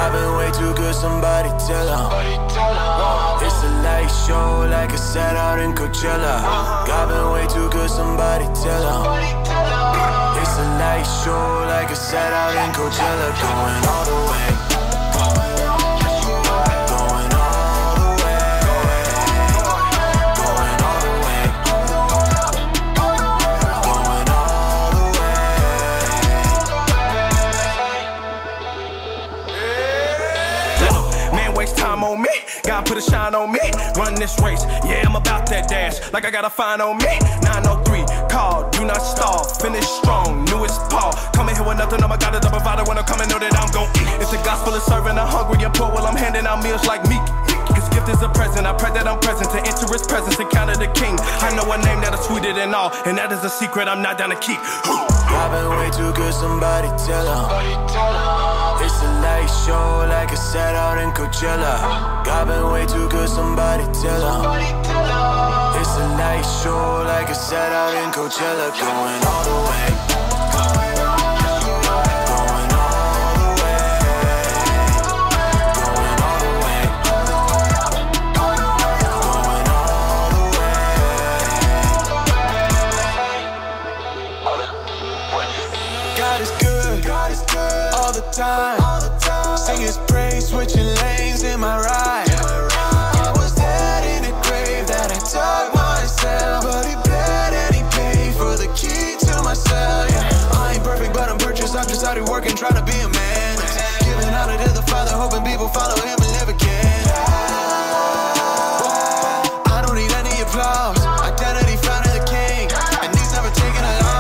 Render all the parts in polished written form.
I've been way too good, somebody tell him. It's a light show like a set out in Coachella. I've been way too good, somebody tell him. It's a light show like a set out in Coachella. Going all the way. On me, God put a shine on me. Run this race, yeah, I'm about that dash. Like I got a fine on me. 903, call, do not stall. Finish strong, newest Paul. Coming here with nothing, oh my God, it's a provider. When I'm coming, know that I'm gon' eat. If the gospel is serving the hungry and poor, well, I'm handing out meals like meat. His gift is a present, I pray that I'm present to enter his presence, encounter the king. I know a name that is sweeter than all, and that is a secret I'm not down to keep. I've been way too good, somebody tell him. It's a light show like a set out in Coachella. I've been way too good, somebody tell him. It's a light show like a set out in Coachella. Going all the way. Time. Sing his praise, switching lanes in my ride. I was dead in a grave that I dug myself, but he bled and he paid for the key to my cell. Yeah. I ain't perfect, but I'm purchased. I'm just out here working, trying to be a man. Giving honor to the Father, hoping people follow him and live again. I don't need any applause. Identity found in the King, and he's never taken a loss.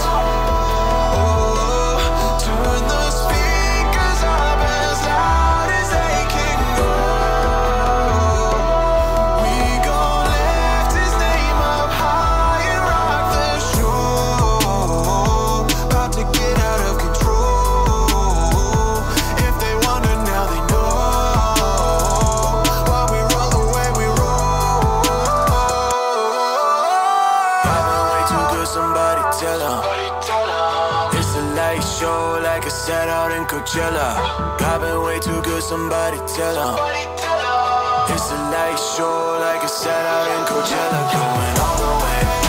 Set out in Coachella. I've been way too good, somebody tell him. It's a light show like a set out in Coachella. Going all the way.